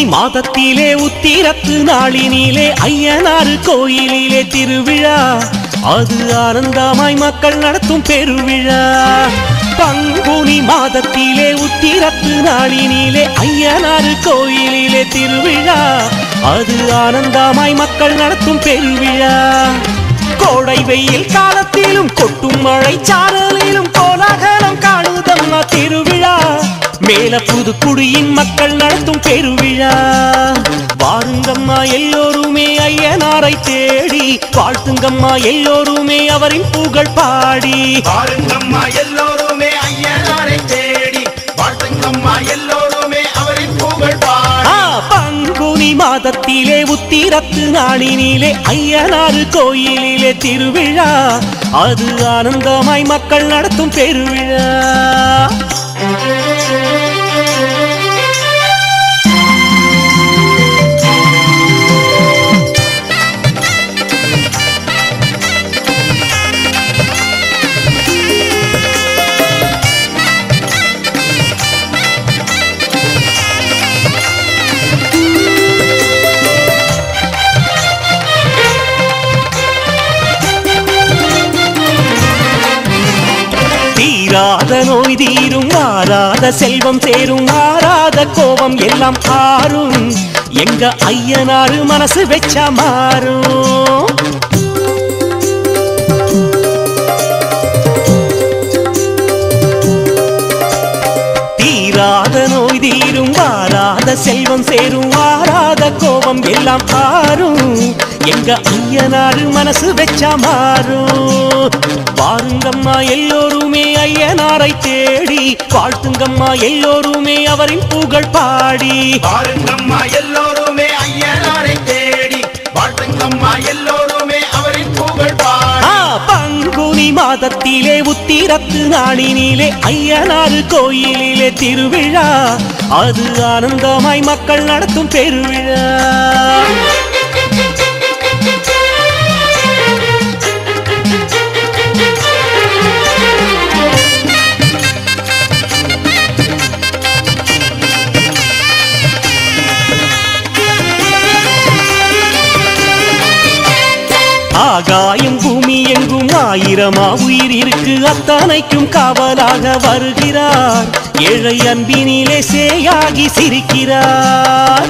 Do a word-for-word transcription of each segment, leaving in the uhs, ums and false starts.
மாதத்திலே உத்திரத்து நாளினிலே ஐயனாறு கோயிலிலே திருவிழா அது ஆனந்தமாய் மக்கள் நடத்தும் பெருவிழா பங்குனி மாதத்திலே உத்திரத்து நாளினிலே ஐயனாறு கோயிலிலே திருவிழா அது ஆனந்தமாய் மக்கள் நடத்தும் பெருவிழா கோடை வெயில் காலத்திலும் கொட்டும் மழை சாரலிலும் கோலாகலம் காணுதம்மா திருவிழா மேல புதுக்குடியின் மக்கள் நடத்தும் பெருவிழா வாருங்கம்மா எல்லோருமே ஐயனாரை தேடி வாழ்த்துங்கம்மா எல்லோருமே அவரின் புகழ் பாடி வாருங்கம்மா எல்லோருமே ஐயனாரை தேடி வாழ்த்துங்கம்மா எல்லோருமே அவரின் புகழ் பாடி பங்குனி மாதத்திலே உத்திரத்து நாளினிலே ஐயனாறு கோயிலிலே திருவிழா அது ஆனந்தமாய் மக்கள் நடத்தும் பெருவிழா தீராத நோய் தீரும் மாறாத செல்வம் சேரும் மாறாத கோபம் எல்லாம் ஆறும் எங்க ஐயனாரு மனசு வெச்சா மாறும் தீராத நோய் தீரும் மாறாத செல்வம் சேரும் மாறாத கோபம் எல்லாம் ஆறும் எங்க ஐயனாரு மனசு வெச்சா மாறும் வாருங்கம்மா எல்லோருமே ஐயனாரை தேடி வாழ்த்துங்கம்மா எல்லோருமே அவரின் புகழ் பாடி வாருங்கம்மா எல்லோருமே ஐயனாரை தேடி வாழ்த்துங்கம்மா எல்லோருமே அவரின் புகழ் பாடி பங்குனி மாதத்திலே உத்திரத்து நாளினிலே ஐயனாறு கோயிலிலே திருவிழா அது ஆனந்தமாய் மக்கள் நடத்தும் பெருவிழா ஆகாயம் பூமி எங்கும் ஆயிரமா உயிர் இருக்கு அத்தனைக்கும் காவலாக வருகிறார் ஏழை அன்பினிலே சேயாகி சிரிக்கிறார்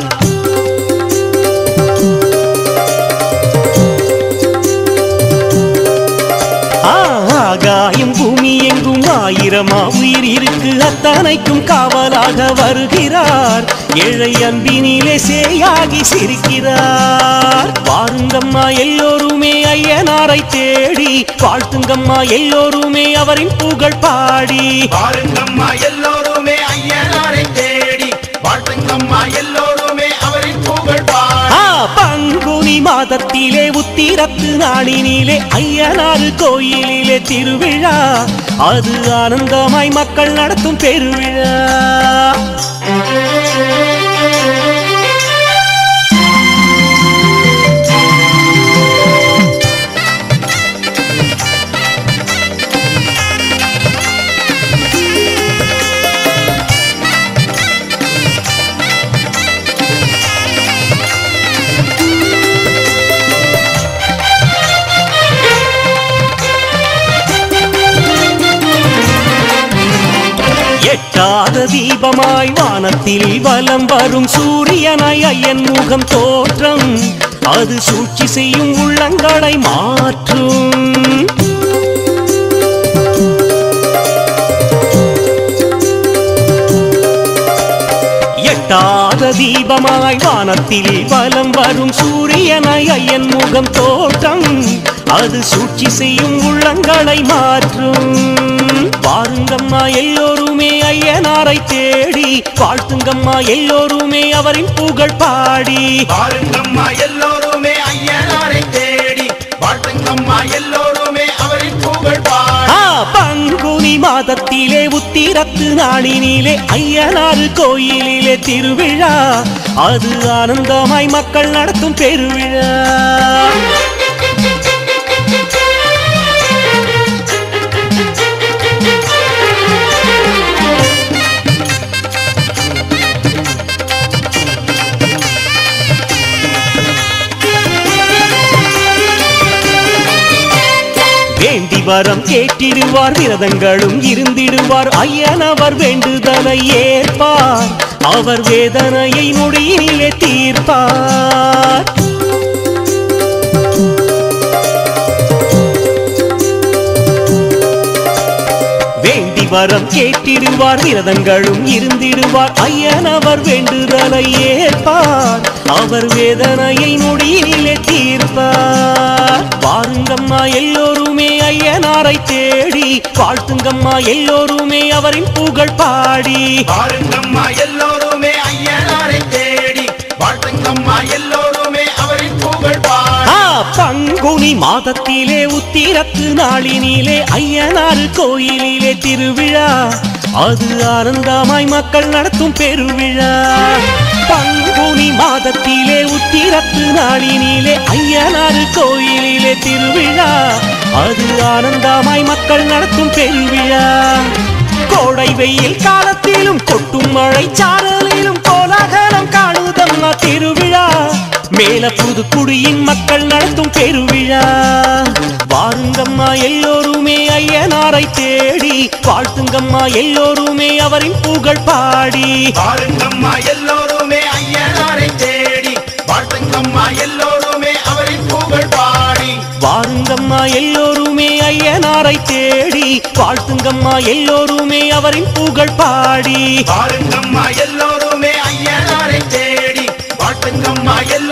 ஆகாயம் பூமி எங்கும் ஆயிரமா உயிர் இருக்கு அத்தனைக்கும் காவலாக வருகிறார் ஏழை அன்பினிலே சேயாகி சிரிக்கிறார் வாருங்கம்மா எல்லோருமே ஐயனாரை தேடி வாழ்த்துங்கம்மா எல்லோருமே அவரின் புகழ் பாடி வாருங்கம்மா எல்லோருமே ஐயனாரை தேடி வாழ்த்துங்கம்மா எல்லோருமே அவரின் புகழ் பாடி பங்குனி மாதத்திலே உத்திரத்து நாளினிலே ஐயனாறு கோயிலிலே திருவிழா அது ஆனந்தமாய் மக்கள் நடத்தும் பெருவிழா எட்டாத தீபமாய் வானத்தில் வலம் வரும் சூரியனாய் ஐயன் முகம் தோற்றம் அது சூழ்ச்சி செய்யும் உள்ளங்களை மாற்றும் எட்டாத தீபமாய் வானத்தில் வலம் வரும் சூரியனாய் ஐயன் முகம் தோற்றம் அது சூழ்ச்சி செய்யும் உள்ளங்களை மாற்றும் வாருங்கம்மா எல்லோருமே ஐயனாரை தேடி வாழ்த்துங்கம்மா எல்லோருமே அவரின் புகழ் பாடி வாருங்கம்மா எல்லோருமே ஐயனாரை தேடி வாழ்த்துங்கம்மா எல்லோருமே அவரின் புகழ் பாடி பங்குனி மாதத்திலே உத்திரத்து நாளினிலே ஐயனாறு கோயிலிலே திருவிழா அது ஆனந்தமாய் மக்கள் நடத்தும் பெருவிழா வரம் கேட்டிடுவார் விரதங்களும் இருந்திடுவார் ஐயனவர் வேண்டுதலை ஏற்பார் அவர் வேதனையை நொடியிலே தீர்ப்பார் வேண்டி வரம் கேட்டிடுவார் விரதங்களும் இருந்திடுவார் ஐயனவர் வேண்டுதலை ஏற்பார் அவர் வேதனையை நொடியிலே தீர்ப்பார் வாருங்கம்மா எல்லோருமே ஐயனாரை தேடி வாழ்த்துங்கம்மா எல்லோருமே அவரின் புகழ் பாடி வாருங்கம்மா எல்லோருமே ஐயனாரை தேடி வாழ்த்துங்கம்மா எல்லோருமே அவரின் புகழ் பாடி பங்குனி மாதத்திலே உத்திரத்து நாளினிலே ஐயனார் கோயிலிலே திருவிழா அது ஆனந்தமாய் மக்கள் நடத்தும் பெருவிழா பங்குனி மாதத்திலே உத்திரத்து நாளினிலே ஐயனார் கோயிலிலே திருவிழா அது ஆனந்தமாய் மக்கள் நடத்தும் பெருவிழா கோடை வெயில் காலத்திலும் கொட்டும் மழை சாரலிலும் கோலாகலம் காணுதம்மா திருவிழா மேல புதுக்குடியின் மக்கள் நடத்தும் பெருவிழா வாருங்கம்மா எல்லோருமே ஐயனாரை தேடி வாழ்த்துங்கம்மா எல்லோருமே அவரின் புகழ் பாடி வாருங்கம்மா எல்லோருமே ஐயனாரை தேடி வாழ்த்துங்கம்மா எல்லோருமே அவரின் புகழ் பாடி வாருங்கம்மா எல்லோருமே ஐயனாரை தேடி வாழ்த்துங்கம்மா எல்லோருமே அவரின் புகழ் பாடி வாருங்கம்மா எல்லோருமே ஐயனாரை தேடி வாழ்த்துங்கம்மா